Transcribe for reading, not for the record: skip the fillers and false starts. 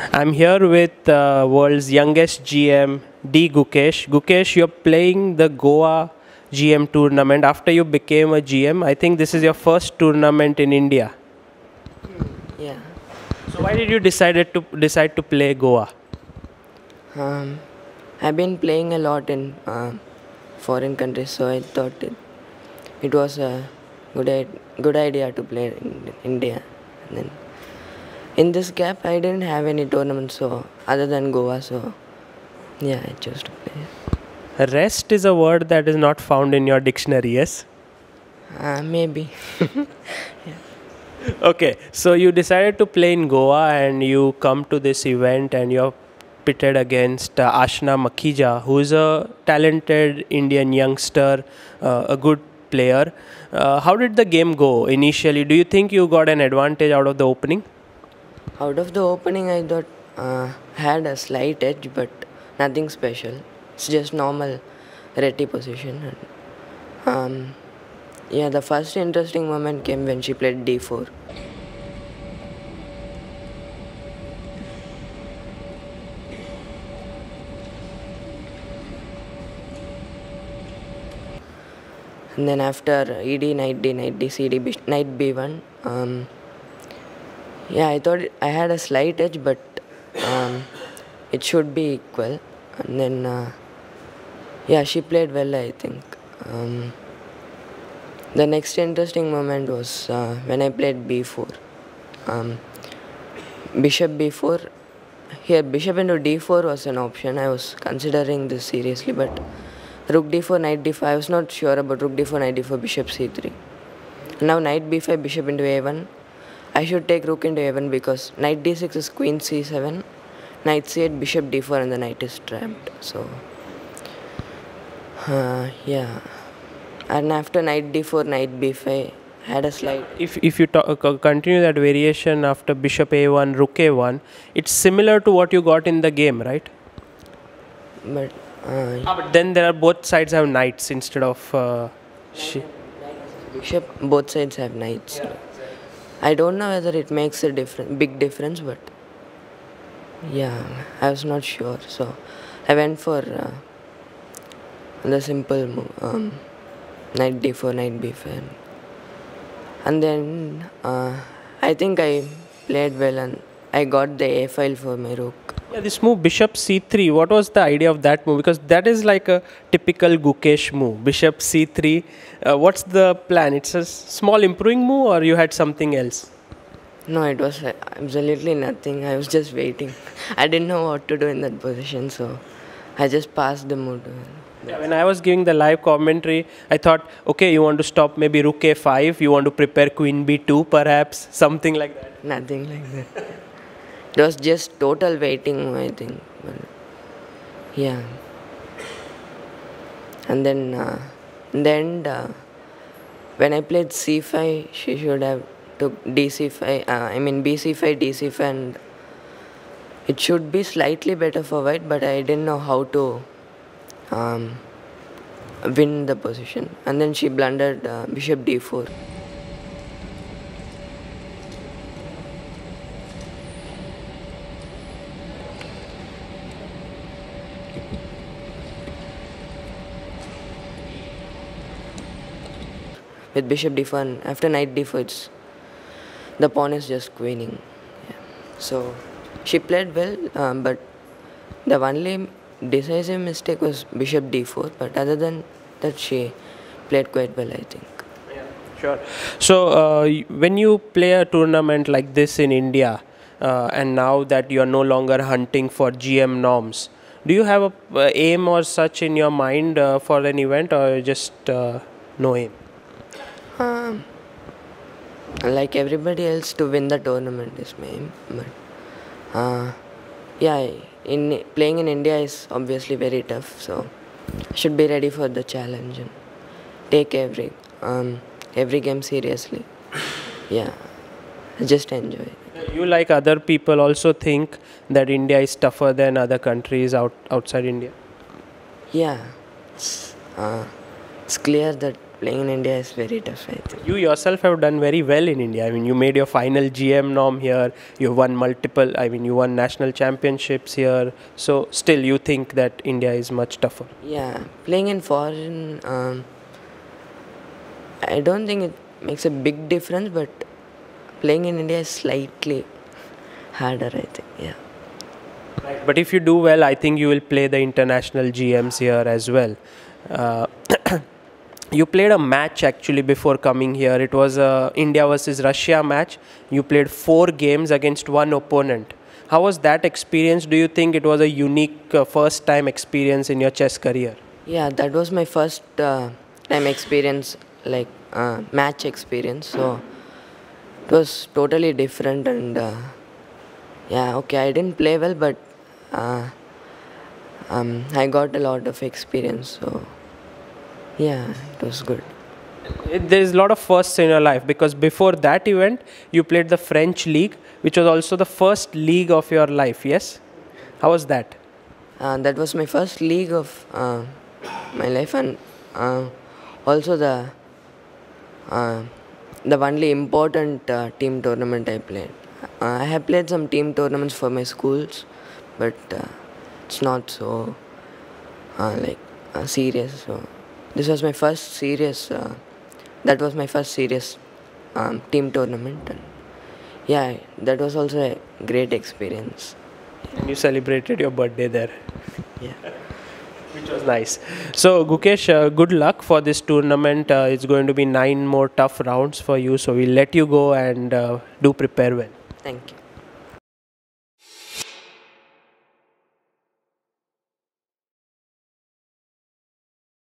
I'm here with world's youngest GM, D. Gukesh. Gukesh, you're playing the Goa GM tournament after you became a GM. I think this is your first tournament in India. Yeah. So why did you decide to play Goa? I've been playing a lot in foreign countries, so I thought it was a good idea to play in India. And then in this gap, I didn't have any tournaments so other than Goa, so yeah, I chose to play. Rest is a word that is not found in your dictionary, yes? Maybe. Okay, so you decided to play in Goa and you come to this event and you're pitted against Aashna Makhija, who is a talented Indian youngster, a good player. How did the game go initially? Do you think you got an advantage out of the opening? Out of the opening, I thought had a slight edge, but nothing special. It's just normal ready position. And, yeah, the first interesting moment came when she played d4. And then after ED, knight D, CD, knight B1. Yeah, I thought I had a slight edge, but it should be equal. And then, yeah, she played well, I think. The next interesting moment was when I played b4. Bishop b4. Here, bishop into d4 was an option. I was considering this seriously, but rook d4, knight d5. I was not sure about rook d4, knight d4, bishop c3. Now knight b5, bishop into a1. I should take rook into a1 because knight d6 is queen c7, knight c8, bishop d4, and the knight is trapped. So, yeah. And after knight d4, knight b5, had a slight. If you continue that variation after bishop a1, rook a1, it's similar to what you got in the game, right? But but then there are both sides have knights instead of bishop. Both sides have knights. Yeah. I don't know whether it makes a big difference, but yeah, I was not sure. So I went for the simple move, knight d4, knight b5. And then I think I played well and I got the a file for my rook. Yeah, this move bishop c3, what was the idea of that move? Because that is like a typical Gukesh move, bishop c3. What's the plan? It's a small improving move or you had something else? No, it was absolutely nothing. I was just waiting. I didn't know what to do in that position, so I just passed the move to her. Yeah, when I was giving the live commentary, I thought, okay, you want to stop maybe rook a5, you want to prepare queen b2 perhaps, something like that. Nothing like that. It was just total waiting, I think. But yeah. And then in the end, when I played c5, she should have took dc5, bc5, dc5, and it should be slightly better for white, but I didn't know how to win the position. And then she blundered bishop d4. With bishop d4, and after knight d4, the pawn is just queening. Yeah. So she played well, but the only decisive mistake was bishop d4. But other than that, she played quite well, I think. Yeah, sure. So when you play a tournament like this in India, and now that you are no longer hunting for GM norms, do you have a aim or such in your mind for an event, or just no aim? Like everybody else, to win the tournament is my aim. But yeah, playing in India is obviously very tough, so I should be ready for the challenge and take every game seriously. Yeah, just enjoy it. You, like other people, also think that India is tougher than other countries outside India? Yeah, it's clear that playing in India is very tough, I think. You yourself have done very well in India. I mean, you made your final GM norm here. You won multiple. I mean, you won national championships here. So still, you think that India is much tougher. Yeah, playing in foreign, I don't think it makes a big difference, but playing in India is slightly harder, I think. Yeah. Right. But if you do well, I think you will play the international GMs here as well. Uh, you played a match actually before coming here. It was a India versus Russia match. You played 4 games against one opponent. How was that experience? Do you think it was a unique first time experience in your chess career? Yeah, that was my first time experience, like match experience. So it was totally different, and yeah, okay, I didn't play well, but I got a lot of experience. So yeah, it was good. There's a lot of firsts in your life because before that event, you played the French League, which was also the first league of your life. Yes, how was that? That was my first league of my life, and also the only important team tournament I played. I have played some team tournaments for my schools, but it's not so serious. So this was my first serious. That was my first serious team tournament, and yeah, that was also a great experience. And you celebrated your birthday there. Yeah. Which was nice. So, Gukesh, good luck for this tournament. It's going to be 9 more tough rounds for you. So, we'll let you go and do prepare well. Thank you.